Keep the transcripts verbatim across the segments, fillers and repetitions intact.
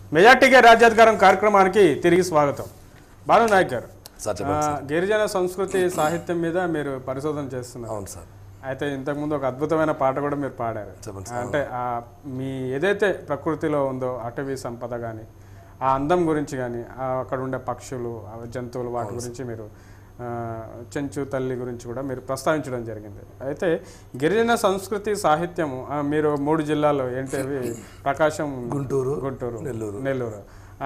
మెజార్టీకే రాజ్యాధికారం కార్యక్రమానికి తిరిగి స్వాగతం. భాను నాయక్ గారు, గిరిజన సంస్కృతి సాహిత్యం మీద మీరు పరిశోధన చేస్తున్నారు. అవును సార్. అయితే ఇంతకుముందు ఒక అద్భుతమైన పాట కూడా మీరు పాడారు. అంటే మీ ఏదైతే ప్రకృతిలో ఉందో అటవీ సంపద కానీ, ఆ అందం గురించి కానీ, అక్కడ ఉండే పక్షులు, జంతువులు, వాటి గురించి మీరు చెంచు తల్లి గురించి కూడా మీరు ప్రస్తావించడం జరిగింది. అయితే గిరిజన సంస్కృతి సాహిత్యము మీరు మూడు జిల్లాల్లో ఏంటవి, ప్రకాశం, గుంటూరు, గుంటూరు, నెల్లూరు నెల్లూరు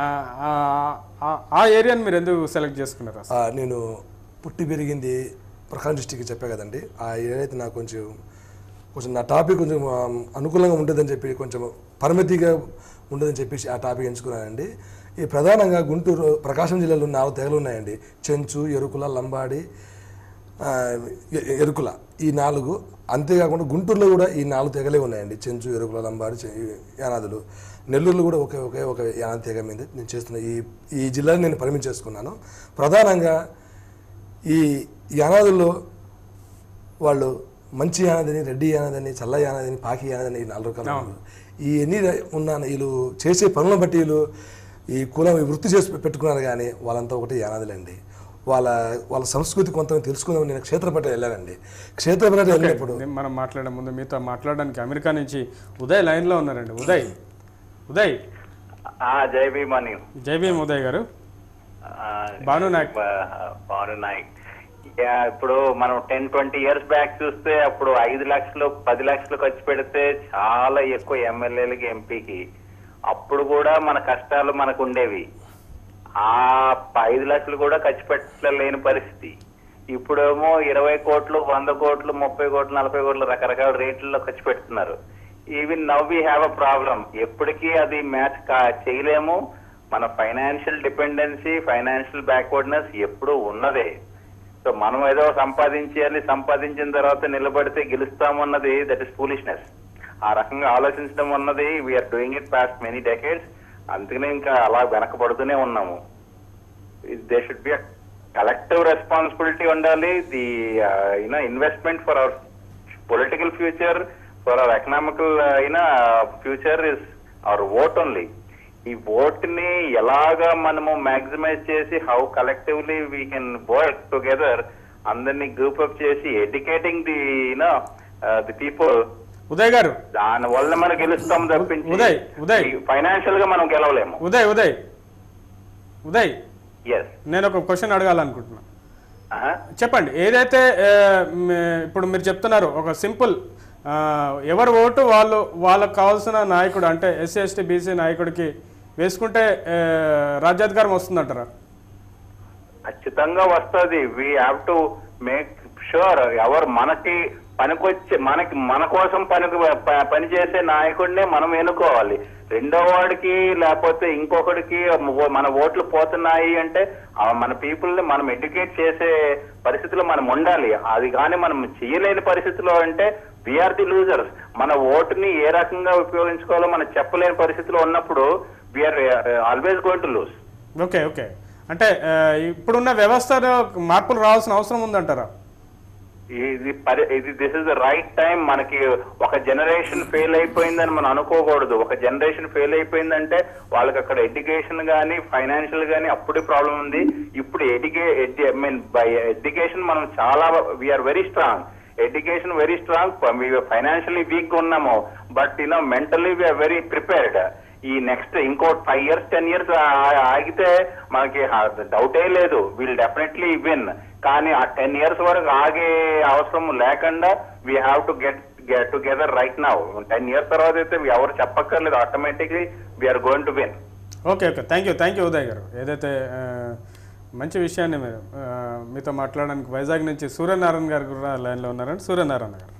ఆ ఏరియాని మీరు ఎందుకు సెలెక్ట్ చేసుకున్నారు? నేను పుట్టి పెరిగింది ప్రకాశం డిస్టిక్ చెప్పే కదండి. ఆ ఏరియా అయితే నాకు కొంచెం కొంచెం నా టాపిక్ కొంచెం అనుకూలంగా ఉంటుందని చెప్పి, కొంచెం పరిమితిగా ఉండదని చెప్పేసి ఆ టాపిక్ ఎంచుకున్నానండి. ఈ ప్రధానంగా గుంటూరు ప్రకాశం జిల్లాలో నాలుగు తెగలు ఉన్నాయండి. చెంచు, ఎరుకుల, లంబాడి, ఎరుకుల, ఈ నాలుగు. అంతేకాకుండా గుంటూరులో కూడా ఈ నాలుగు తెగలే ఉన్నాయండి. చెంచు, ఎరుకుల, లంబాడి, యానాదులు. నెల్లూరులో కూడా ఒకే ఒకే ఒక యానాది తెగ మీద నేను చేస్తున్న ఈ ఈ జిల్లాని నేను పరిమితి చేసుకున్నాను. ప్రధానంగా ఈ యానాదుల్లో వాళ్ళు మంచి యానదని, రెడ్డి యానదని, చల్ల యానదని, పాకి యానదని, ఈ నాలుగు రకాలు ఈ ఎన్ని ఉన్న వీళ్ళు చేసే పనులను బట్టి వీళ్ళు ఈ కులం వృత్తి చేసి పెట్టుకున్నారు. కానీ వాళ్ళంతా ఒకటి యానాదులండి. వాళ్ళ వాళ్ళ సంస్కృతి కొంత తెలుసుకుందాం నేను క్షేత్రపట్ల వెళ్ళానండి. క్షేత్రపట్ల వెళ్ళినప్పుడు మనం మాట్లాడే ముందు మీతో మాట్లాడడానికి అమెరికా నుంచి ఉదయ్ లైన్లో ఉన్నారండి. ఉదయ్ ఉదయ్ జై భీమ్ అని. జై భీమ్ ఉదయ్ గారు. భాను నాయక్ భాను నాయక్ ఇప్పుడు మనం టెన్ ట్వంటీ ఇయర్స్ బ్యాక్ చూస్తే అప్పుడు ఐదు లక్షలు పది లక్షలు ఖర్చు పెడితే చాలా ఎక్కువ ఎమ్మెల్యేలకి, ఎంపీకి. అప్పుడు కూడా మన కష్టాలు మనకు ఉండేవి. ఆ ఐదు లక్షలు కూడా ఖర్చు పెట్టలేని పరిస్థితి. ఇప్పుడేమో ఇరవై కోట్లు, వంద కోట్లు, ముప్పై కోట్లు, నలభై కోట్లు రకరకాల రేట్లలో ఖర్చు పెడుతున్నారు. Even now we have a problem. ఎప్పటికీ అది మ్యాచ్ చేయలేము. మన ఫైనాన్షియల్ డిపెండెన్సీ, ఫైనాన్షియల్ బ్యాక్వర్డ్నెస్ ఎప్పుడూ ఉన్నదే. సో మనం ఏదో సంపాదించాలి, సంపాదించిన తర్వాత నిలబడితే గెలుస్తామన్నది దట్ ఇస్ ఫూలిష్నెస్. ఆ రకంగా ఆలోచించడం అన్నది we're doing it past many decades. అందుకనే ఇంకా అలా వెనకబడుతూనే ఉన్నాము. They should be a collective responsibility ఉండాలి. The you know investment for our political future, for our economical you know future is our vote only. ఈ ఓట్ ని ఎలాగా మనము మాక్సిమైజ్ చేసి how collectively we can work together, అందరినీ గ్రూప్ అప్ చేసి educating the you know the people. Uday గారు, దాని వల్ల మనం గెలుస్తాం తప్పించి ఉదయ్ ఉదయ్ ఫైనాన్షియల్ గా మనం గెలవలేము. ఉదయ్ ఉదయ్ ఉదయ్ ఎస్, నేను ఒక క్వశ్చన్ అడగాలనుకుంటున్నా. చెప్పండి. ఏదైతే ఇప్పుడు మీరు చెప్తున్నారు ఒక సింపుల్, ఎవరు ఓటు వాళ్ళు వాళ్ళకు కావాల్సిన నాయకుడు అంటే ఎస్సీ ఎస్టీ బీసీ నాయకుడికి వేసుకుంటే రాజ్యాధికారం వస్తుందంటారా? ఖచ్చితంగా వస్తుంది. We have to make sure ఎవరు మనకి పనికొచ్చే, మనకి మన కోసం పని పనిచేసే నాయకుడినే మనం ఎన్నుకోవాలి. రెండో వాడికి లేకపోతే ఇంకొకడికి మన ఓట్లు పోతున్నాయి అంటే మన పీపుల్ ని మనం ఎడ్యుకేట్ చేసే పరిస్థితిలో మనం ఉండాలి. అది కానీ మనం చేయలేని పరిస్థితిలో అంటే వీఆర్ ది లూజర్స్. మన ఓటుని ఏ రకంగా ఉపయోగించుకోవాలో మనం చెప్పలేని పరిస్థితిలో ఉన్నప్పుడు we're always going to lose. Okay okay అంటే ఇప్పుడున్న వ్యవస్థలో మార్పులు రావాల్సిన అవసరం ఉందంటారా? ఇది ఇది this is the right time. మనకి ఒక జనరేషన్ ఫెయిల్ అయిపోయిందని మనం అనుకోకూడదు. ఒక జనరేషన్ ఫెయిల్ అయిపోయిందంటే వాళ్ళకి అక్కడ ఎడ్యుకేషన్ కానీ ఫైనాన్షియల్ కానీ అప్పుడే ప్రాబ్లం ఉంది. ఇప్పుడు ఎడ్యుకే ఐ మీన్ బై ఎడ్యుకేషన్ మనం చాలా we're very strong. Education very strong, financially weak ఉన్నాము. But you know mentally we're very prepared. ఈ నెక్స్ట్ ఇంకో ఫైవ్ ఇయర్స్ టెన్ ఇయర్స్ ఆగితే మనకి డౌటే లేదు, విల్ డెఫినెట్లీ విన్. కానీ ఆ టెన్ ఇయర్స్ వరకు ఆగే అవసరం లేకుండా we have to get get together right now. Ten years తర్వాత అయితే ఎవరు చెప్పక్కర్లేదు, automatically we're going to win. Okay okay thank you thank you Uday గారు. ఏదైతే మంచి విషయాన్ని మీరు మీతో మాట్లాడడానికి వైజాగ్ నుంచి సూర్యనారాయణ గారు కూడా లైన్లో ఉన్నారండి. సూర్యనారాయణ గారు.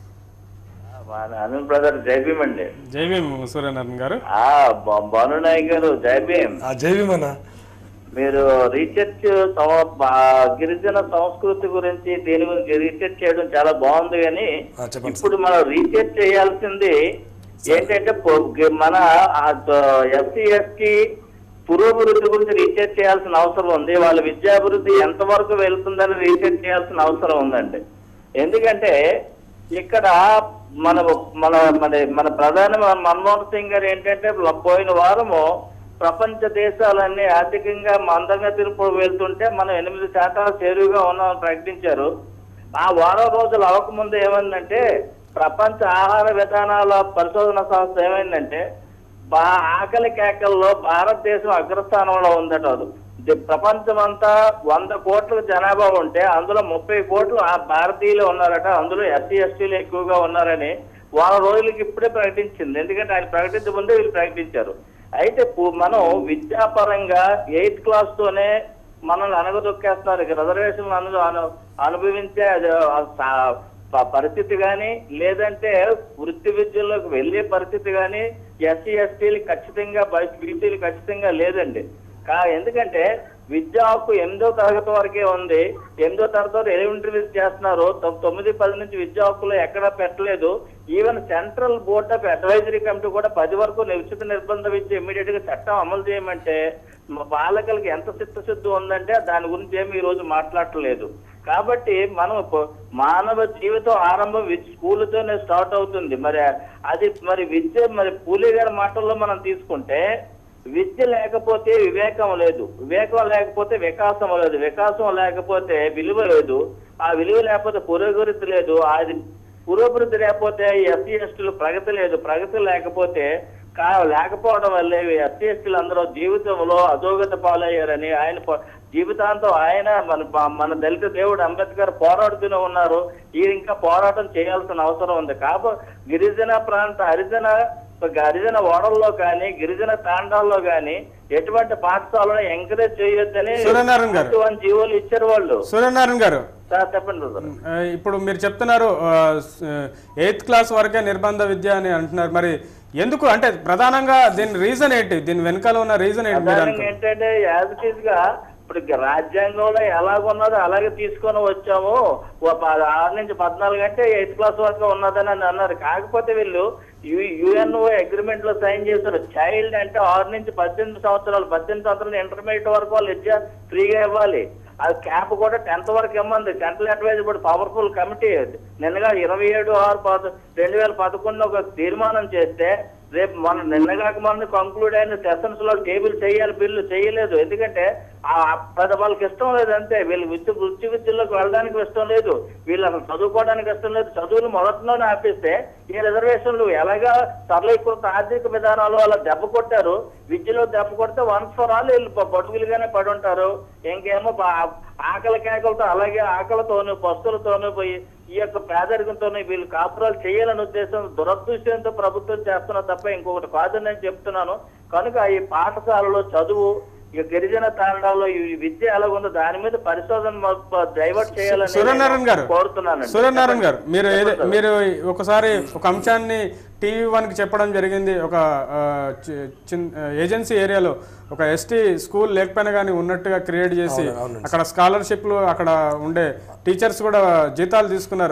అనిల్ బ్రదర్ జై భీమ్ అండి. జై భీమ్ సూర్యనారాయణ గారు. భాను నాయక్ గారు జై భీమ్. జై భీమ్ అన్న. మీరు రీసెర్చ్ గిరిజన సంస్కృతి గురించి దీని గురించి రీసెర్చ్ చేయడం చాలా బాగుంది. కానీ ఇప్పుడు మనం రీసెర్చ్ చేయాల్సింది ఏంటంటే మన ఎస్సీ ఎస్టీ పురోభివృద్ధి గురించి రీసెర్చ్ చేయాల్సిన అవసరం ఉంది. వాళ్ళ విద్యాభివృద్ధి ఎంతవరకు వెళ్తుందని రీసెర్చ్ చేయాల్సిన అవసరం ఉందండి. ఎందుకంటే ఇక్కడ మన మన మన మన ప్రధాని మన్మోహన్ సింగ్ గారు ఏంటంటే పోయిన వారము ప్రపంచ దేశాలన్నీ ఆర్థికంగా మందంగా తిరుపు వెళ్తుంటే మనం ఎనిమిది శాతాలు చేరువుగా ఉన్నామని ప్రకటించారు. ఆ వారం రోజులు అవ్వకముందు ఏమైందంటే ప్రపంచ ఆహార విధానాల పరిశోధన సంస్థ ఏమైందంటే బా ఆకలి కేకల్లో భారతదేశం అగ్రస్థానంలో ఉందట. ప్రపంచం అంతా వంద కోట్ల జనాభా ఉంటే అందులో ముప్పై కోట్లు ఆ భారతీయులు ఉన్నారట. అందులో ఎస్సీ ఎస్టీలు ఎక్కువగా ఉన్నారని వారం రోజులకి ఇప్పుడే ప్రకటించింది. ఎందుకంటే ఆయన ప్రకటించే ముందే వీళ్ళు ప్రకటించారు. అయితే మనం విద్యాపరంగా ఎయిత్ క్లాస్ తోనే మనల్ని అనగదొక్కేస్తున్నారు. రిజర్వేషన్ అను అనుభవించే పరిస్థితి కానీ లేదంటే వృత్తి విద్యల్లోకి వెళ్లే పరిస్థితి కానీ ఎస్సీ ఎస్టీలు ఖచ్చితంగా బీసీలు ఖచ్చితంగా లేదండి. కా ఎందుకంటే విద్యా హక్కు ఎనిమిదో తరగతి వరకే ఉంది. ఎనిమిదో తరగతి ఎలిమెంటరీ విద్య చేస్తున్నారు. తొమ్మిది పది నుంచి విద్యా హక్కులు ఎక్కడా పెట్టలేదు. Even central board of advisory committee కూడా పది వరకు ఉచిత నిర్బంధ విద్య ఇమీడియట్ గా చట్టం అమలు చేయమంటే బాలకులకి ఎంత చిత్తశుద్ధి ఉందంటే దాని గురించి ఏమి ఈ రోజు మాట్లాడలేదు. కాబట్టి మనం మానవ జీవితం ఆరంభం స్కూల్తోనే స్టార్ట్ అవుతుంది. మరి అది మరి విద్య మరి పూలే గారి మాటల్లో మనం తీసుకుంటే విద్య లేకపోతే వివేకం లేదు, వివేకం లేకపోతే వికాసం లేదు, వికాసం లేకపోతే విలువ లేదు, ఆ విలువ లేకపోతే పురోగతి లేదు, అది పురోభివృద్ధి లేకపోతే ఎస్సీ ఎస్టీలు ప్రగతి లేదు, ప్రగతి లేకపోతే కా లేకపోవడం వల్లే ఎస్సీ ఎస్టీలు అందరూ జీవితంలో అధోగతి పాలయ్యారని ఆయన జీవితాంతం ఆయన మన మన దళిత దేవుడు అంబేద్కర్ పోరాడుతూనే ఉన్నారు. ఈ ఇంకా పోరాటం చేయాల్సిన అవసరం ఉంది. కాబట్టి గిరిజన ప్రాంత హరిజన గిరిజన ఓడల్లో కానీ గిరిజన తాండాల్లో కానీ ఎటువంటి పాఠశాలను ఎంకరేజ్ చేయొద్దని జీవోలు ఇచ్చారు వాళ్ళు. సూర్యనారాయణ గారు చెప్పండి. ఇప్పుడు మీరు చెప్తున్నారు ఎయిత్ క్లాస్ వరకే నిర్బంధ విద్య అని అంటున్నారు. మరి ఎందుకు అంటే ప్రధానంగా దీని రీజన్ ఏంటి, దీని వెనకాల ఉన్న రీజన్ ఏంటి? ఏంటంటే యాజ్ ఇట్ ఈస్ గా ఇప్పుడు రాజ్యాంగంలో ఎలాగున్నదో అలాగే తీసుకొని వచ్చాము. ఆరు నుంచి పద్నాలుగు అంటే ఎయిత్ క్లాస్ వరకు ఉన్నదని అని అన్నారు. కాకపోతే వీళ్ళు యుఎన్ఓ అగ్రిమెంట్ లో సైన్ చేశారు. చైల్డ్ అంటే ఆరు నుంచి పద్దెనిమిది సంవత్సరాలు పద్దెనిమిది సంవత్సరాలు ఇంటర్మీడియట్ వరకు వాళ్ళు విద్య ఫ్రీగా ఇవ్వాలి. అది క్యాప్ కూడా టెన్త్ వరకు ఇమ్మంది. Central advise board powerful committee నిన్నగా ఇరవై ఏడు ఆరు రెండు వేల పదకొండులో ఒక తీర్మానం చేస్తే రేపు మన నిన్నగాక మన కంక్లూడ్ అయిన సెషన్స్ లో టేబుల్ చేయాలి, బిల్లు చేయలేదు. ఎందుకంటే ఆ పెద్ద వాళ్ళకి ఇష్టం లేదు అంతే. వీళ్ళు విద్య వృత్తి విద్యలోకి వెళ్ళడానికి ఇష్టం లేదు, వీళ్ళు అసలు చదువుకోవడానికి ఇష్టం లేదు. చదువులు మొదట్లోనే ఆపిస్తే ఈ రిజర్వేషన్లు ఎలాగా సరళీకృత ఆర్థిక విధానాలు అలా దెబ్బ కొట్టారు. విద్యలో దెబ్బ కొడితే వన్స్ ఫర్ ఆల్ వీళ్ళు బతుకులుగానే పడి ఉంటారు. ఇంకేమో ఆకలి కేకలతో అలాగే ఆకలితోనూ పస్తులతోనూ పోయి ఈ యొక్క పేదరికంతోనే వీళ్ళు కాపురాలు చేయాలనే ఉద్దేశం దురదృష్టంతో ప్రభుత్వం చేస్తున్నా తప్ప ఇంకొకటి కాదని నేను చెప్తున్నాను. కనుక ఈ పాఠశాలలో చదువు ఇక గిరిజన తాండాల్లో ఈ విద్య ఎలా ఉందో దాని మీద పరిశోధన డైవర్ట్ చేయాలని కోరుతున్నాను. సూర్యనారాయణ గారు మీరు మీరు ఒకసారి ఒక అంశాన్ని టీవీ వన్ కి చెప్పడం జరిగింది. ఒక ఏజెన్సీ ఏరియాలో ఒక ఎస్టీ స్కూల్ లేకపోయినా కానీ ఉన్నట్టుగా క్రియేట్ చేసి అక్కడ స్కాలర్షిప్లు అక్కడ ఉండే టీచర్స్ కూడా జీతాలు తీసుకున్నారు.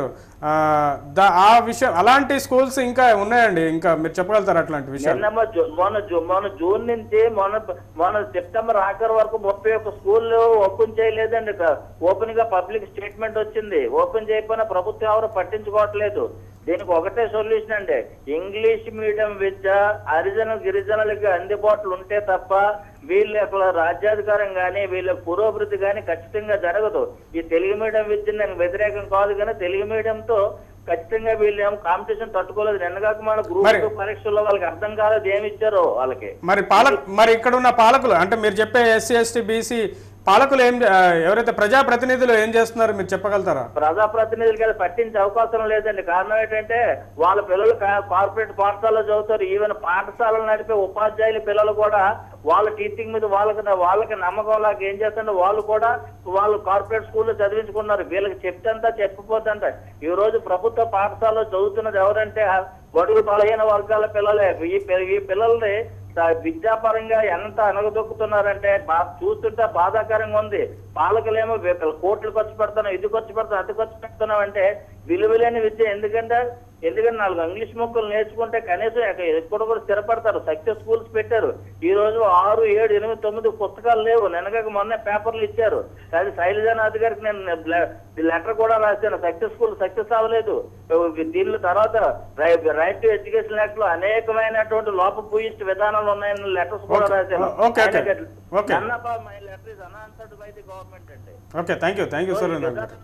ఆ విషయం అలాంటి స్కూల్స్ ఇంకా ఉన్నాయండి, ఇంకా మీరు చెప్పగలుగుతారు అట్లాంటి విషయాలు? మొన్న మొన్న జూన్ నుంచి మొన్న మొన్న సెప్టెంబర్ ఆఖరి వరకు ముప్పై ఒక్క స్కూల్ ఓపెన్ చేయలేదండి. ఓపెన్ గా పబ్లిక్ స్టేట్మెంట్ వచ్చింది. ఓపెన్ చేయకపోయినా ప్రభుత్వం ఎవరు పట్టించుకోవట్లేదు. దీనికి ఒకటే సొల్యూషన్ అండి, ఇంగ్లీష్ మీడియం విద్య హరిజన గిరిజనులకి అందుబాటులో ఉంటే తప్ప వీళ్ళ యొక్క రాజ్యాధికారం కానీ వీళ్ళ పురోభివృద్ధి కానీ ఖచ్చితంగా జరగదు. ఈ తెలుగు మీడియం విద్య నేను వ్యతిరేకం కాదు, కానీ తెలుగు మీడియంతో ఖచ్చితంగా వీళ్ళు ఏమో కాంపిటీషన్ తట్టుకోలేదు. నిన్నగాక మన గ్రూప్ పరీక్షల్లో వాళ్ళకి అర్థం కాలేదు ఏమి ఇచ్చారో వాళ్ళకి. మరి పాలక మరి ఇక్కడ ఉన్న పాలకులు అంటే మీరు చెప్పే ఎస్సీ ఎస్టీ బీసీ పాలకులు ఏం ఎవరైతే ప్రజాప్రతినిధులు ఏం చేస్తున్నారు మీరు చెప్పగలుగుతారా? ప్రజాప్రతినిధులకి అది పట్టించే అవకాశం లేదండి. కారణం ఏంటంటే వాళ్ళ పిల్లలు కార్పొరేట్ పాఠశాలలో చదువుతారు. ఈవెన్ పాఠశాలలు నడిపే ఉపాధ్యాయుల పిల్లలు కూడా వాళ్ళ టీచింగ్ మీద వాళ్ళకి వాళ్ళకి నమ్మకం లాగా ఏం చేస్తుంటే వాళ్ళు కూడా వాళ్ళు కార్పొరేట్ స్కూల్లో చదివించుకున్నారు. వీళ్ళకి చెప్తంతా చెప్పిపోతుంట. ఈ రోజు ప్రభుత్వ పాఠశాలలో చదువుతున్నది ఎవరంటే బడుగు బలహీన వర్గాల పిల్లలే. ఈ పిల్లల్ని విద్యాపరంగా ఎంత అనగదొక్కుతున్నారంటే చూస్తుంటే బాధాకరంగా ఉంది. పాలకులేమో కోట్లు ఖర్చు పెడుతున్నాం, ఇది ఖర్చు పెడుతున్నాం, అది ఖర్చు పెడుతున్నాం అంటే విలువలేని విద్య. ఎందుకంటే ఎందుకంటే నాలుగు ఇంగ్లీష్ మొక్కలు నేర్చుకుంటే కనీసం ఎక్కడ కూడా స్థిరపడతారు. సక్సెస్ స్కూల్స్ పెట్టారు. ఈ రోజు ఆరు ఏడు ఎనిమిది తొమ్మిది పుస్తకాలు లేవు. నిన్నగాక మొన్న పేపర్లు ఇచ్చారు. అది శైలజానాథ్ గారికి నేను లెటర్ కూడా రాశాను. సక్సెస్ స్కూల్ సక్సెస్ అవ్వలేదు. దీని తర్వాత రైట్ టు ఎడ్యుకేషన్ యాక్ట్ లో అనేకమైనటువంటి లోపభూయిష్ట విధానాలు ఉన్నాయని లెటర్స్ కూడా రాశాను. My letter is unanswered by the government అండి. Okay, thank you thank you Surender గారు.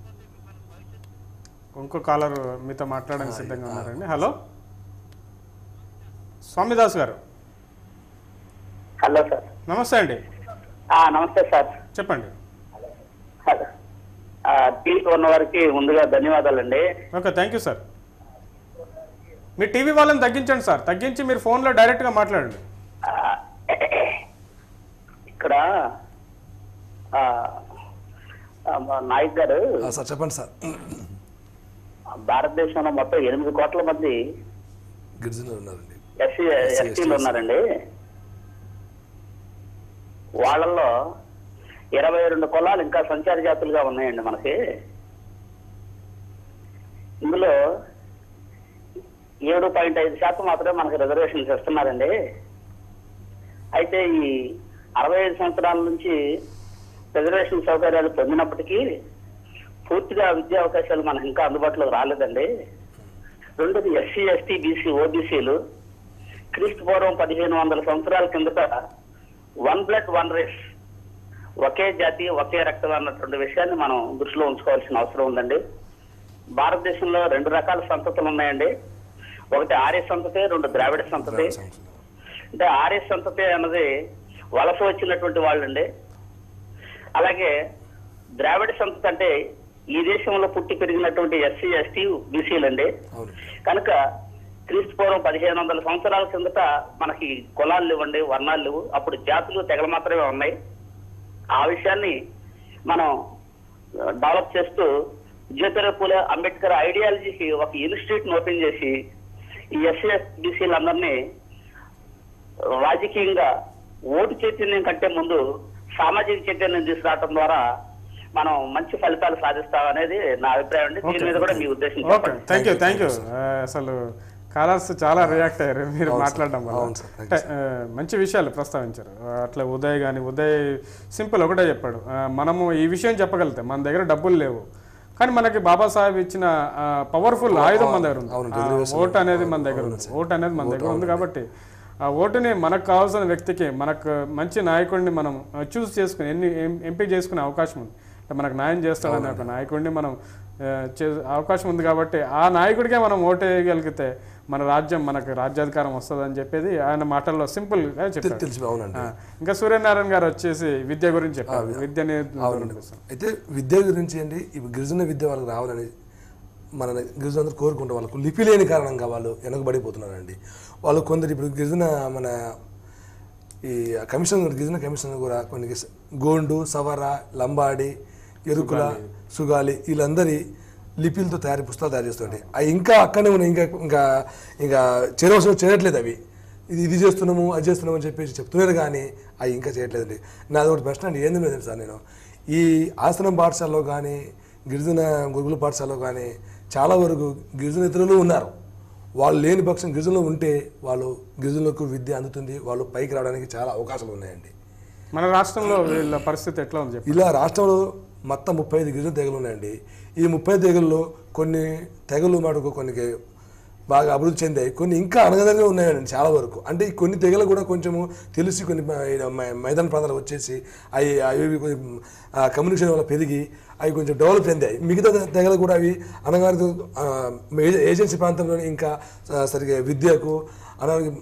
ఇంకో కాలర్ మీతో మాట్లాడడానికి సిద్ధంగా ఉన్నారండి. హలో స్వామిదాస్ గారు. Hello sir. నమస్తే అండి. నమస్తే సార్, చెప్పండి. టీవీ ఉన్న వారికి ముందుగా ధన్యవాదాలండి. Okay, thank you sir. మీ టీవీ వాళ్ళని తగ్గించండి సార్, తగ్గించి మీరు ఫోన్లో డైరెక్ట్గా మాట్లాడండి. ఇక్కడ నాయక్ గారు సార్ చెప్పండి సార్. భారతదేశంలో మొత్తం ఎనిమిది కోట్ల మంది గిరిజనులు ఉన్నారండి, ఎస్సీ ఎస్టీలు ఉన్నారండి. వాళ్ళల్లో ఇరవై రెండు కులాలు ఇంకా సంచార జాతులుగా ఉన్నాయండి మనకి. ఇందులో ఏడు పాయింట్ ఐదు శాతం మాత్రమే మనకి రిజర్వేషన్స్ ఇస్తున్నారండి. అయితే ఈ అరవై ఐదు సంవత్సరాల నుంచి రిజర్వేషన్ సౌకర్యాలు పొందినప్పటికీ పూర్తిగా విద్యా అవకాశాలు మనకు ఇంకా అందుబాటులోకి రాలేదండి. రెండోది ఎస్సీ ఎస్టీ బీసీ ఓబీసీలు క్రీస్తు పూర్వం పదిహేను వందల సంవత్సరాల కిందట వన్ బ్లడ్ వన్ రేస్, ఒకే జాతి ఒకే రక్తం అన్నటువంటి విషయాన్ని మనం దృష్టిలో ఉంచుకోవాల్సిన అవసరం ఉందండి. భారతదేశంలో రెండు రకాల సంతతులు ఉన్నాయండి. ఒకటి ఆర్య సంతతి, రెండు ద్రావిడ సంతతి. అంటే ఆర్య సంతతి అన్నది వలస వచ్చినటువంటి వాళ్ళండి. అలాగే ద్రావిడ సంతతి అంటే ఈ దేశంలో పుట్టి పెరిగినటువంటి ఎస్సీ ఎస్టీ బీసీలు అండి. కనుక క్రీస్తు పూర్వం పదిహేను వందల సంవత్సరాల కిందట మనకి కులాలు ఇవ్వండి, వర్ణాలు లేవు. అప్పుడు జాతులు తెగలు మాత్రమే ఉన్నాయి. ఆ విషయాన్ని మనం డెవలప్ చేస్తూ జ్యోతిరావు పూలే అంబేద్కర్ ఐడియాలజీకి ఒక ఇన్స్టిట్యూట్ ఓపెన్ చేసి ఈ ఎస్సీ ఎస్బీసీలందరినీ రాజకీయంగా ఓటు చైతన్యం కంటే ముందు సామాజిక చైతన్యం తీసుకురావడం ద్వారా మనం మంచి ఫలితాలు సాధిస్తాం అనేది నా అభిప్రాయం అండి. దీని మీద కూడా మీ ఉద్దేశం. Okay, thank you thank you. అసలు కాలర్స్ చాలా రియాక్ట్ అయ్యారు మీరు మాట్లాడడం వల్ల. అంటే మంచి విషయాలు ప్రస్తావించారు. అట్లా ఉదయ్ కానీ ఉదయ్ సింపుల్ ఒకటే చెప్పాడు, మనము ఈ విషయం చెప్పగలిగితే మన దగ్గర డబ్బులు లేవు కానీ మనకి బాబాసాహెబ్ ఇచ్చిన పవర్ఫుల్ ఆయుధం మన దగ్గర ఉంది. ఓటు అనేది మన దగ్గర ఉంది. ఓటు అనేది మన దగ్గర ఉంది కాబట్టి ఆ ఓటుని మనకు కావాల్సిన వ్యక్తికి, మనకు మంచి నాయకుడిని మనం చూస్ చేసుకుని ఎన్ని ఎంపిక చేసుకునే అవకాశం ఉంది. మనకు న్యాయం చేస్తాడని ఒక నాయకుడిని మనం అవకాశం ఉంది కాబట్టి ఆ నాయకుడికే మనం ఓటు వేయగలిగితే మన రాజ్యం, మనకు రాజ్యాధికారం వస్తుంది అని చెప్పేది ఆయన మాటల్లో సింపుల్ గా చెప్పారు. ఇంకా సూర్యనారాయణ గారు వచ్చేసి విద్య గురించి చెప్పారు. విద్యని అయితే విద్య గురించి అండి, ఇప్పుడు గిరిజన విద్య వాళ్ళకి రావాలని మన గిరిజనులందరూ కోరుకుంటారు. వాళ్ళకు లిపి లేని కారణంగా వాళ్ళు వెనకబడిపోతున్నారండి. వాళ్ళు కొందరు ఇప్పుడు గిరిజన మన ఈ కమిషన్ గిరిజన కమిషన్ కూడా కొన్ని గోండు, సవర, లంబాడి, ఎరుకుల, సుగాలి వీళ్ళందరి లిపిలతో తయారీ పుస్తకాలు తయారు చేస్తుంటాయి. అవి ఇంకా అక్కడనే ఉన్నాయి. ఇంకా ఇంకా ఇంకా చేరవలసిన చేయట్లేదు. అవి ఇది ఇది చేస్తున్నాము అది చేస్తున్నాము అని చెప్పేసి చెప్తున్నారు కానీ అవి ఇంకా చేయట్లేదండి. నాది ఒకటి ప్రశ్న అండి, ఏంది లేదు సార్, నేను ఈ ఆశ్రమం పాఠశాలలో కానీ గిరిజన గురుకుల పాఠశాలలో కానీ చాలా వరకు గిరిజనేతరులు ఉన్నారు. వాళ్ళు లేని పక్షం గిరిజనులు ఉంటే వాళ్ళు గిరిజనులకు విద్య అందుతుంది, వాళ్ళు పైకి రావడానికి చాలా అవకాశాలు ఉన్నాయండి. మన రాష్ట్రంలో వీళ్ళ పరిస్థితి ఎట్లా ఉంది? ఇలా రాష్ట్రంలో మొత్తం ముప్పై ఐదు గిరిజన తెగలు ఉన్నాయండి. ఈ ముప్పై తెగల్లో కొన్ని తెగలు మటుకు కొన్ని బాగా అభివృద్ధి చెందాయి, కొన్ని ఇంకా అనగదనగా ఉన్నాయండి చాలా వరకు. అంటే ఈ కొన్ని తెగలు కూడా కొంచెము తెలిసి కొన్ని మైదాన ప్రాంతాలు వచ్చేసి అవి అవి కమ్యూనికేషన్ వల్ల పెరిగి అవి కొంచెం డెవలప్ చెందాయి. మిగతా తెగలు కూడా అవి అనగారితో ఏజెన్సీ ప్రాంతంలో ఇంకా సరిగ్గా విద్యకు అనారోగ్యం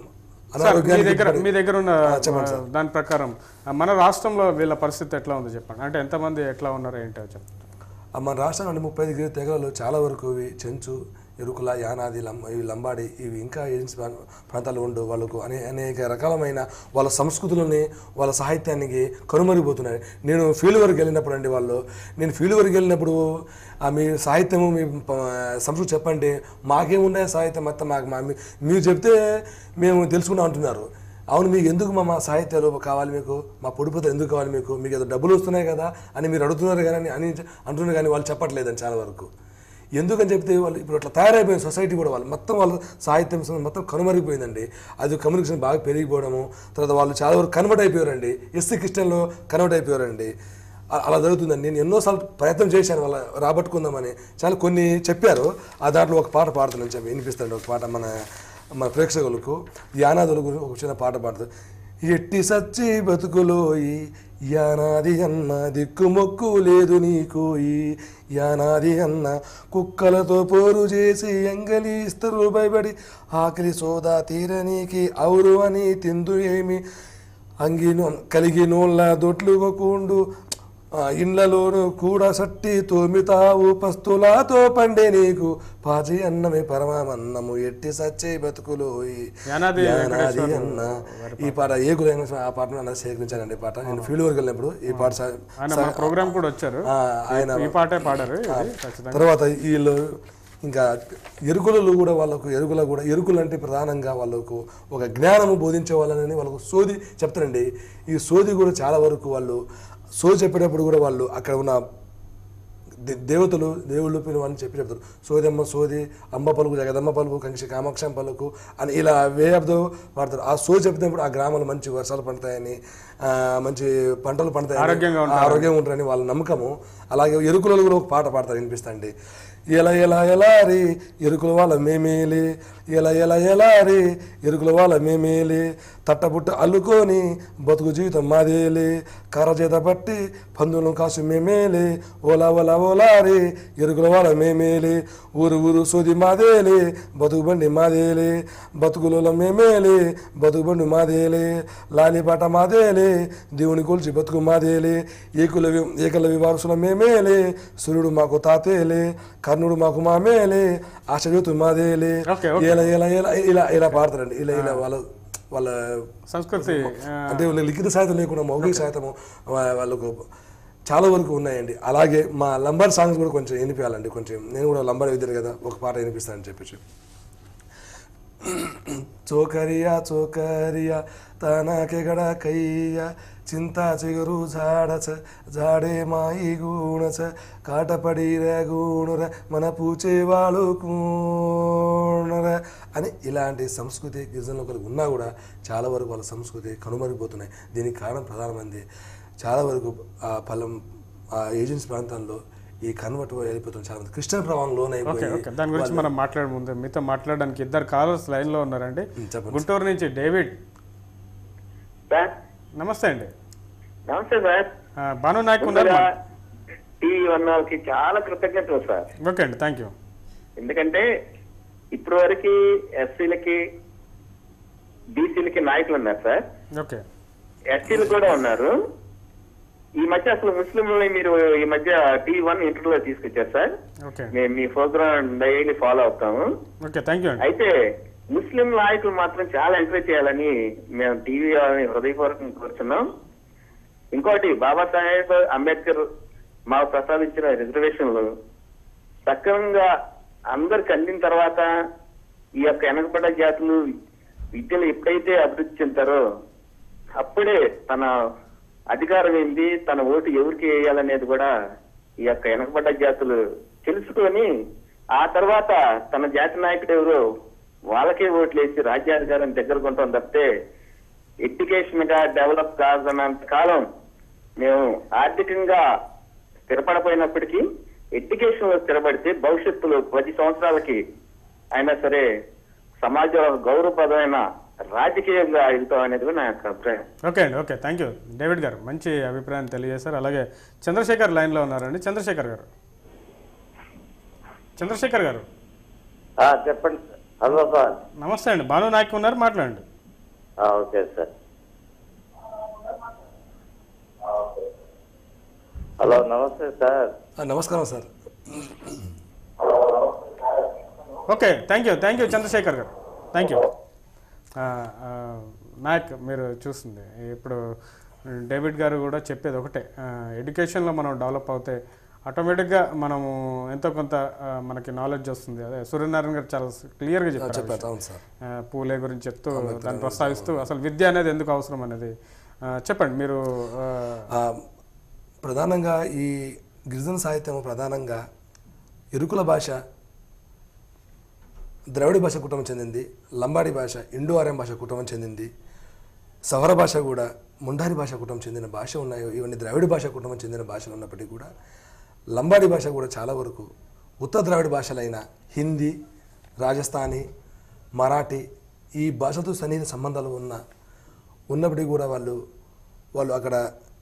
మీ దగ్గర ఉన్న దాని ప్రకారం మన రాష్ట్రంలో వీళ్ళ పరిస్థితి ఎట్లా ఉందో చెప్పండి. అంటే ఎంతమంది ఎట్లా ఉన్నారో ఏంటో చెప్పండి. మన రాష్ట్రంలో ముప్పై ఐదు గిరి తెగలు చాలా వరకు ఇవి చెంచు, ఎరుకుల, యానాది, లం ఇవి లంబాడి ఇవి ఇంకా ఏజెన్సీ ప్రాంతాలు ఉండు వాళ్ళకు అనే అనేక రకాలమైన వాళ్ళ సంస్కృతులని వాళ్ళ సాహిత్యానికి కనుమరిగిపోతున్నాయి. నేను ఫీల్డ్ వరకు వెళ్ళినప్పుడు అండి వాళ్ళు నేను ఫీల్డ్ వరకు వెళ్ళినప్పుడు మీ సాహిత్యము మీ సంస్కృతి చెప్పండి, మాకేమున్నాయి సాహిత్యం మొత్తం మాకు మీరు చెప్తే మేము తెలుసుకుంటాం అంటున్నారు. అవును, మీకు ఎందుకు మా సాహిత్యాలు కావాలి, మీకు మా పొడిపోతే ఎందుకు కావాలి, మీకు మీకు ఏదో డబ్బులు వస్తున్నాయి కదా అని మీరు అడుగుతున్నారు కానీ అని అంటున్నారు కానీ వాళ్ళు చెప్పట్లేదని చాలా వరకు. ఎందుకని చెప్తే వాళ్ళు ఇప్పుడు అట్లా తయారైపోయిన సొసైటీ కూడా వాళ్ళు మొత్తం వాళ్ళు సాహిత్యం మొత్తం కనుమరిగిపోయిందండి. అది కమ్యూనికేషన్ బాగా పెరిగిపోవడము, తర్వాత వాళ్ళు చాలా వరకు కన్వర్ట్ అయిపోయారండి, ఎస్సీ క్రిస్టియన్లో కన్వర్ట్ అయిపోయారండి. అలా జరుగుతుందండి. నేను ఎన్నోసార్లు ప్రయత్నం చేశాను వాళ్ళ రాబట్టుకుందామని, చాలా కొన్ని చెప్పారు. ఆ దాంట్లో ఒక పాట పాడుతున్నాను చెప్పి వినిపిస్తాను. ఒక పాట మన మన ప్రేక్షకులకు యానాదుల గురించి ఒక చిన్న పాట పాడుతుంది. ఎట్టి సచ్చి బతుకులోయి యానాది అన్న దిక్కుమొక్కు లేదు నీకోయి, యానాది అన్న కుక్కలతో పోరు చేసి ఎంగలిస్తారు భయపడి, ఆకలి సోదా తీరనీకి ఔరు అని తిందు ఏమి అంగిను కలిగి నోళ్ళ దొట్లు కొండు ఇండ్లలోను కూడా సట్టి తోమితావు పస్తులాతో పండే నీకు పాచి అన్నమే పరమామన్నము ఎట్టి సచ్చే బతుకులోయి యానాది అన్న. ఈ పాట ఏ గురైన ఆ పాటను అన్న సేకరించానండి. పాట నేను ఫీల్డ్ వర్క్ వెళ్ళినప్పుడు ఈ పాట ప్రోగ్రామ్ కూడా వచ్చారు, ఆయన ఈ పాటే పాడారు. తర్వాత వీళ్ళు ఇంకా ఎరుకులలో కూడా వాళ్ళకు ఎరుకుల కూడా ఎరుకులు అంటే ప్రధానంగా వాళ్ళకు ఒక జ్ఞానము బోధించే వాళ్ళని వాళ్ళకు సోది చెప్తారండి. ఈ సోది కూడా చాలా వరకు వాళ్ళు సోది చెప్పేటప్పుడు కూడా వాళ్ళు అక్కడ ఉన్న దేవతలు దేవుళ్ళు పిలువని చెప్పి చెప్తారు. సోదమ్మ సోది, అమ్మ పలుకు, జగదమ్మ పలుకు, కంక్షి కామాక్షం పలుకు అని ఇలా వే ఆఫ్ దో వాడతారు. ఆ సోది చెప్పినప్పుడు ఆ గ్రామాలు మంచి వర్షాలు పండుతాయని, మంచి పంటలు పండుతాయని, ఆరోగ్యంగా ఉంటారని వాళ్ళ నమ్మకము. అలాగే ఎరుకులలో కూడా ఒక పాట పాడతారు, వినిపిస్తాండి. ఎలా ఎలా ఎలా రే ఎరుకుల వాళ్ళ మేమేలే, ఎలా ఎలా ఎలా రే ఎరుకుల వాళ్ళ మేమేలే, తట్టబుట్ట అల్లుకొని బతుకు జీవితం మాదేలే, కర్ర చేత పట్టి పందులను కాసు మేమేలే, ఓలా ఓలా ఓలా రే ఎరుకుల వాళ్ళ మేమేలే, ఊరు ఊరు సోది మాదేలే, బతుకు బండి మాదేలే, బతుకులలో మేమేలే, బతుకు బండి మాదేలే, లాలిపాట మాదేలే, దేవుని కొలిచి బతుకు మాదేలే, ఏకుల ఏకలవి వారసుల మేమేలే, సూర్యుడు మాకు తాతేలే, కర్ణుడు మాకు మామేలే, ఆశజ్యోతు మాదేలే, ఇలా ఇలా ఇలా ఇలా ఇలా పాడతారండి. ఇలా ఇలా వాళ్ళ వాళ్ళ సంస్కృతి అంటే వాళ్ళ లిఖిత సాహిత్యం లేకుండా మౌఖిక సాహిత్యము వాళ్ళకు చాలా వరకు ఉన్నాయండి. అలాగే మా లంబర్ సాంగ్స్ కూడా కొంచెం వినిపించాలండి. కొంచెం నేను కూడా లంబర్ విద్యాను కదా, ఒక పాట వినిపిస్తానని చెప్పేసి. చోకరియా చోకరియా తనకెగడ కయ్య చింతా చిగురు జాడచ జాడే మాయి గూణచ కాటపడి రే గూణుర మన పూచే వాళ్ళు కూణర అని ఇలాంటి సంస్కృతి గిరిజనులు కలిగి ఉన్నా కూడా చాలా వరకు వాళ్ళ సంస్కృతి కనుమరిగిపోతున్నాయి. దీనికి కారణం ప్రధానమంది చాలా వరకు ఆ పలం ఆ ఏజెన్సీ ప్రాంతాల్లో ఈ కన్వర్ట్ వెళ్ళిపోతుంది. చాలా మంది క్రిస్టియన్ ప్రభావం లోన్ అయిపోయి. దాని గురించి మనం మాట్లాడే ముందు మీతో మాట్లాడడానికి ఇద్దరు కాలర్స్ లైన్ లో ఉన్నారండి. గుంటూరు నుంచి డేవిడ్. నమస్తే అండి. నమస్తే సార్. భాను నాయక్ ఉన్నారు. టీవీ వన్ వాళ్ళకి చాలా కృతజ్ఞతలు సార్. ఓకే అండి, థ్యాంక్ యూ. ఎందుకంటే ఇప్పటి వరకు ఎస్సీలకి బీసీలకి నాయకులు ఉన్నారు సార్. ఓకే. ఎస్సీలు కూడా ఉన్నారు. ఈ మధ్య అసలు ముస్లింలని మీరు ఈ మధ్య టీవీ వన్ ఇంటర్వ్యూలో తీసుకొచ్చారు సార్. మేము మీ ప్రోగ్రామ్ డైలీ ఫాలో అవుతాము. అయితే ముస్లిం నాయకులు మాత్రం చాలా ఎంకరేజ్ చేయాలని మేము టీవీ హృదయపూర్వకంగా కోరుతున్నాం. ఇంకోటి బాబాసాహెబ్ అంబేద్కర్ మాకు ప్రసాదించిన రిజర్వేషన్లు సక్రమంగా అందరికి అందిన తర్వాత ఈ యొక్క వెనకబడ్డ జాతులు విద్యను ఎప్పుడైతే అభివృద్ధి చెందుతారో అప్పుడే తన అధికారం ఏంది, తన ఓటు ఎవరికి వేయాలనేది కూడా ఈ యొక్క వెనకబడ్డ జాతులు తెలుసుకొని ఆ తర్వాత తన జాతి నాయకుడు ఎవరు వాళ్ళకే ఓట్లు వేసి రాజ్యాధికారం దగ్గర కొంటాం తప్పితే ఎడ్యుకేషన్ గా డెవలప్ కాదన్నంత కాలం మేము ఆర్థికంగా స్థిరపడిపోయినప్పటికీ ఎడ్యుకేషన్ లో స్థిరపడితే భవిష్యత్తులో పది సంవత్సరాలకి అయినా సరే సమాజంలో గౌరవప్రదమైన రాజకీయంగా వెళ్తాం అనేది నా యొక్క అభిప్రాయం. ఓకే అండి, ఓకే, థ్యాంక్ యూ. డేవిడ్ గారు మంచి అభిప్రాయాన్ని తెలియజేశారు. అలాగే చంద్రశేఖర్ లైన్ లో ఉన్నారండి. చంద్రశేఖర్ గారు చంద్రశేఖర్ గారు చెప్పండి. Hello sir. నమస్తే అండి. భాను నాయక్ ఉన్నారు, మాట్లాడండి. Okay sir. హలో, నమస్తే సార్. నమస్కారం sir. Okay, thank you thank you Chandrashekhar గారు, థ్యాంక్ యూ. నాయక్ మీరు చూస్తుంది ఇప్పుడు డేవిడ్ గారు కూడా చెప్పేది ఒకటే, ఎడ్యుకేషన్లో మనం డెవలప్ అవుతే ఆటోమేటిక్గా మనము ఎంతో కొంత మనకి నాలెడ్జ్ వస్తుంది. అదే సూర్యనారాయణ గారు చాలా క్లియర్గా చెప్పారు. పూలే గురించి చెప్తూ దాన్ని ప్రస్తావిస్తూ అసలు విద్య అనేది ఎందుకు అవసరం అనేది చెప్పండి మీరు. ప్రధానంగా ఈ గిరిజన సాహిత్యం ప్రధానంగా ఇరుకుల భాష ద్రవిడ భాష కుటుంబం చెందింది, లంబాడి భాష ఇండో ఆర్యం భాష కుటుంబం చెందింది, సవర భాష కూడా ముండారి భాష కుటుంబం చెందిన భాష ఉన్నాయి. ఇవన్నీ ద్రవిడ భాష కుటుంబం చెందిన భాషలు ఉన్నప్పటికీ కూడా లంబాడి భాష కూడా చాలా వరకు ఉత్తర ద్రావిడ భాషలైన హిందీ, రాజస్థానీ, మరాఠీ ఈ భాషతో సన్నిహిత సంబంధాలు ఉన్న ఉన్నప్పటికీ కూడా వాళ్ళు వాళ్ళు అక్కడ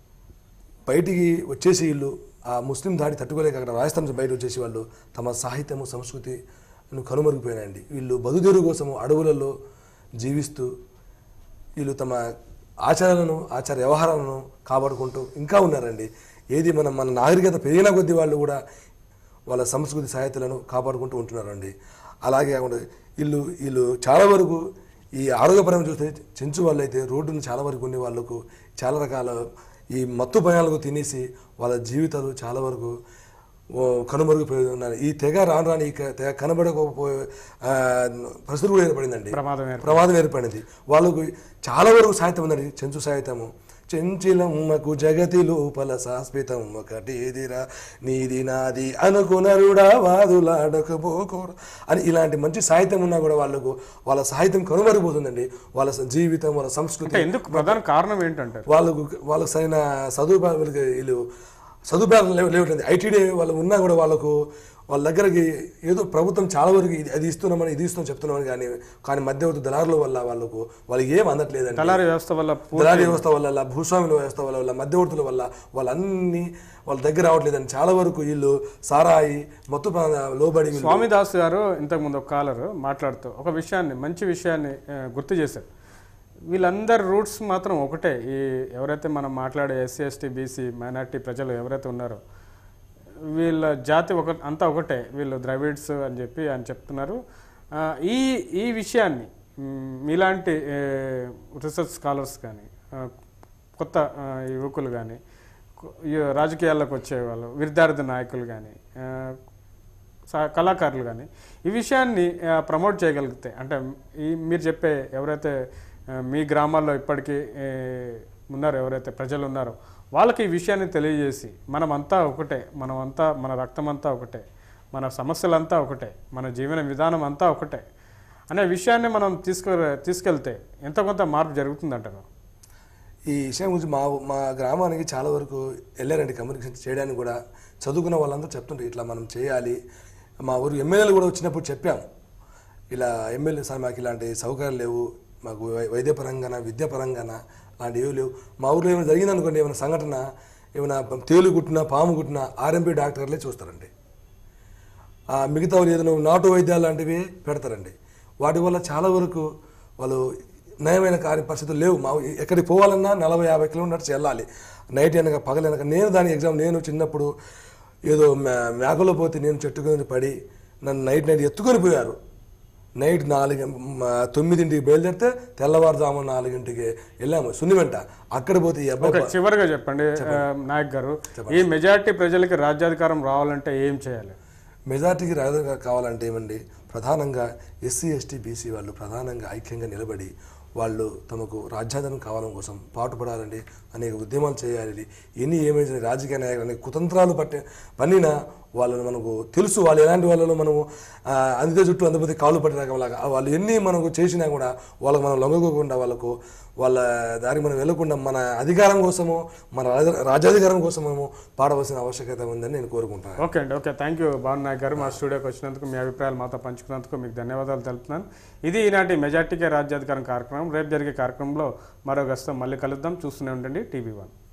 బయటికి వచ్చేసి వీళ్ళు ఆ ముస్లిం దాడి తట్టుకోలేక అక్కడ రాజస్థాన్ నుంచి బయట వచ్చేసి వాళ్ళు తమ సాహిత్యము సంస్కృతిను కనుమరుగిపోయినాయండి. వీళ్ళు బతుదేరు కోసము అడవులలో జీవిస్తూ వీళ్ళు తమ ఆచారాలను ఆచార వ్యవహారాలను కాపాడుకుంటూ ఇంకా ఉన్నారండి. ఏది మనం మన నాగరికత పెరిగిన కొద్దీ వాళ్ళు కూడా వాళ్ళ సంస్కృతి సాహిత్యాలను కాపాడుకుంటూ ఉంటున్నారండి. అలాగే కాకుండా వీళ్ళు వీళ్ళు చాలా వరకు ఈ ఆరోగ్యపరంగా చూస్తే చెంచు వాళ్ళు అయితే రోడ్డును చాలా వరకు ఉండే వాళ్ళకు చాలా రకాల ఈ మత్తు పయాలకు తినేసి వాళ్ళ జీవితాలు చాలా వరకు కనుమరుగిపోయి ఉన్నారు. ఈ తెగ రాను రాని ఈ తెగ కనబడకపోయే పరిస్థితి కూడా ఏర్పడిందండి, ప్రమాదం ఏర్పడింది. వాళ్ళకు చాలా వరకు సాహిత్యం ఉందండి, చెంచు సాహిత్యము. చెంచిలమ్మకు జగతి లోపల శాశ్వతం ఒకటేదిరా నీది నాది అనుకునరుడా వాదులాడకపోకోరా అని ఇలాంటి మంచి సాహిత్యం ఉన్నా కూడా వాళ్ళకు వాళ్ళ సాహిత్యం కనుమరిగిపోతుందండి. వాళ్ళ జీవితం, వాళ్ళ సంస్కృతి. ఎందుకు ప్రధాన కారణం ఏంటంటే వాళ్ళకు వాళ్ళకు సరైన సదుపాయాలు వీళ్ళు సదుపాయాలు లేవట్లేదు. ఐటీడీ వాళ్ళు ఉన్నా కూడా వాళ్ళకు వాళ్ళ దగ్గరకి ఏదో ప్రభుత్వం చాలా వరకు అది ఇస్తున్నామని ఇది ఇస్తున్నాం చెప్తున్నామని కానీ కానీ మధ్యవర్తి దళారుల వల్ల వాళ్ళకు వాళ్ళకి ఏం అందట్లేదండి. దళారీ వ్యవస్థ వల్ల దళారీ వ్యవస్థ వల్ల భూస్వామ్య వ్యవస్థ వల్ల వల్ల మధ్యవర్తుల వల్ల వాళ్ళన్నీ వాళ్ళ దగ్గర రావట్లేదండి. చాలా వరకు వీళ్ళు సారాయి మొత్తం లోబడి. స్వామిదాస్ గారు ఇంతకుముందు ఒక కాలర్ మాట్లాడుతూ ఒక విషయాన్ని మంచి విషయాన్ని గుర్తు చేశారు. వీళ్ళందరి రూట్స్ మాత్రం ఒకటే. ఈ ఎవరైతే మనం మాట్లాడే ఎస్సీ ఎస్టీ బీసీ మైనార్టీ ప్రజలు ఎవరైతే ఉన్నారో వీళ్ళ జాతి ఒక అంతా ఒకటే, వీళ్ళు ద్రవిడ్స్ అని చెప్పి అని చెప్తున్నారు. ఈ ఈ విషయాన్ని మీలాంటి రీసెర్చ్ స్కాలర్స్ కానీ కొత్త యువకులు కానీ రాజకీయాల్లోకి వచ్చేవాళ్ళు విద్యార్థి నాయకులు కానీ కళాకారులు కానీ ఈ విషయాన్ని ప్రమోట్ చేయగలిగితే, అంటే ఈ మీరు చెప్పే ఎవరైతే మీ గ్రామాల్లో ఇప్పటికీ ఉన్నారో ఎవరైతే ప్రజలు ఉన్నారో వాళ్ళకి ఈ విషయాన్ని తెలియజేసి మనమంతా ఒకటే, మనమంతా మన రక్తమంతా ఒకటే, మన సమస్యలంతా ఒకటే, మన జీవన విధానం అంతా ఒకటే అనే విషయాన్ని మనం తీసుకు తీసుకెళ్తే ఎంత కొంత మార్పు జరుగుతుందంటారు. ఈ విషయం గురించి మా మా గ్రామానికి చాలా వరకు వెళ్ళారండి కమ్యూనికేషన్ చేయడానికి. కూడా చదువుకున్న వాళ్ళందరూ చెప్తుంటే ఇట్లా మనం చేయాలి. మా ఊరు ఎమ్మెల్యేలు కూడా వచ్చినప్పుడు చెప్పాము, ఇలా ఎమ్మెల్యే సార్ మాకు ఇలాంటి సౌకర్యాలు లేవు, మాకు వైద్యపరంగాన విద్యాపరంగాన అలాంటి ఏవి లేవు. మా ఊళ్ళో ఏమైనా జరిగిందనుకోండి, ఏమైనా సంఘటన ఏమైనా తేలు కుట్టినా పాము కుట్టినా ఆర్ఎంపీ డాక్టర్లే చూస్తారండి. మిగతా వాళ్ళు ఏదైనా నాటు వైద్యాలు లాంటివి పెడతారండి. వాటి వల్ల చాలా వరకు వాళ్ళు నయమైన కార్య పరిస్థితులు లేవు. మా ఎక్కడికి పోవాలన్నా నలభై యాభై కిలోమీటర్స్ వెళ్ళాలి, నైట్ వెనక పగలనక. నేను దాని ఎగ్జామ్ నేను చిన్నప్పుడు ఏదో మేకలో పోతే నేను చెట్టుకొని పడి నన్ను నైట్ నైట్ ఎత్తుకొని పోయారు. నైట్ నాలుగు తొమ్మిదింటికి బయలుదేరితే తెల్లవారుజాము నాలుగింటికి వెళ్ళాము సున్నివెంట. అక్కడ పోతే ఈ అబ్బాయి. చివరిగా చెప్పండి నాయక్ గారు, ఈ మెజారిటీ ప్రజలకి రాజ్యాధికారం రావాలంటే ఏం చేయాలి? మెజార్టీకి రాజ్యాధికారం కావాలంటే ఏమండి, ప్రధానంగా ఎస్సీ ఎస్టీ బీసీ వాళ్ళు ప్రధానంగా ఐక్యంగా నిలబడి వాళ్ళు తమకు రాజ్యాధికారం కావాలని కోసం పాటుపడాలండి, అనేక ఉద్యమాలు చేయాలి. ఎన్ని ఏమైనా రాజకీయ నాయకులు అనేక కుతంత్రాలు పట్టి పన్నినా వాళ్ళని మనకు తెలుసు, వాళ్ళు ఎలాంటి వాళ్ళలో మనము అందితే చుట్టూ అందపోతే కాళ్ళు పట్టిన రకంలాగా వాళ్ళు ఎన్ని మనకు చేసినా కూడా వాళ్ళకు మనం లొంగకోకుండా వాళ్ళకు వాళ్ళ దానికి మనం వెళ్ళకుండా మన అధికారం కోసము మన రాజ్యాధికారం కోసము పాడవలసిన ఆవశ్యకత ఉందని నేను కోరుకుంటాను. ఓకే అండి, okay, thank you Bhanu Naik గారు. మా స్టూడియోకి వచ్చినందుకు మీ అభిప్రాయాలు మాతో పంచుకున్నందుకు మీకు ధన్యవాదాలు తెలుపుతున్నాను. ఇది ఈనాటి మెజార్టీకే రాజ్యాధికారం కార్యక్రమం. రేపు జరిగే కార్యక్రమంలో మరో గస్తం మళ్ళీ కలుద్దాం. చూస్తూనే ఉండండి టీవీ వన్.